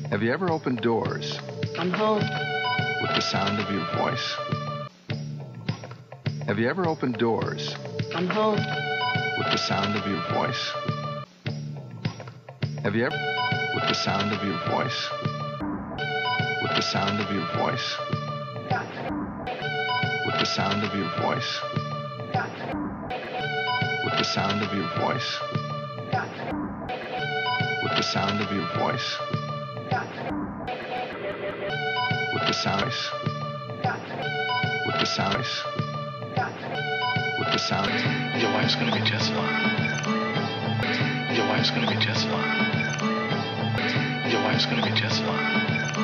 Have you ever opened doors? I'm home. With the sound of your voice? Have you ever opened doors? I'm home. With the sound of your voice? Have you ever... With the sound of your voice? With the sound of your voice? With the sound of your voice? With the sound of your voice? With the sound of your voice? With the sound? With the sound? With the sound? Your wife's gonna be just fine. Your wife's gonna be just fine. Your wife's gonna be just fine.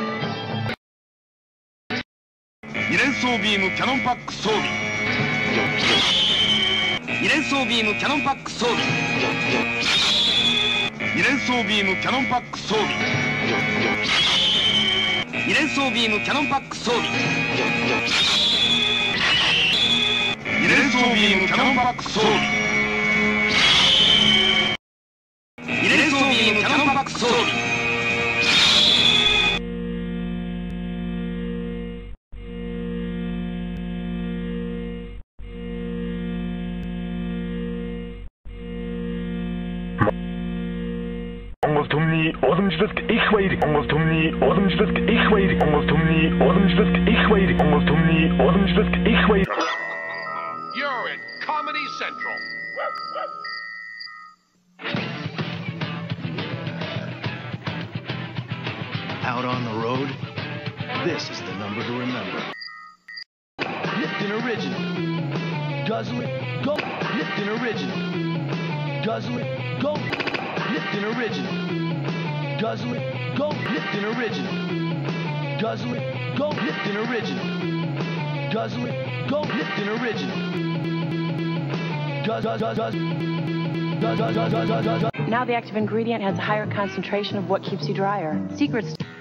2連装ビームキャノンパック装備。2連装ビームキャノンパック装備。2連装ビームキャノンパック装備。2連装ビームキャノンパック装備。2連装ビームキャノンパック装備。2連装ビームキャノンパック装備。 Tomni, Osmsvisk, ich wait. Almost Tomni, Osmsvisk, ich wait. Almost Tomni, Osmsvisk, ich wait. Almost Tomni, Osmsvisk, ich wait. You're in Comedy Central. Out on the road, this is the number to remember. Lipton Original. Guzzle it, go. Lipton Original. Guzzle it, go. Lipton Original. Guzzle it, go. Lipton Original. Guzzle it, go. Lipton Original. Guzzle it, go. Lipton Original. Now the active ingredient has a higher concentration of what keeps you drier. Secrets.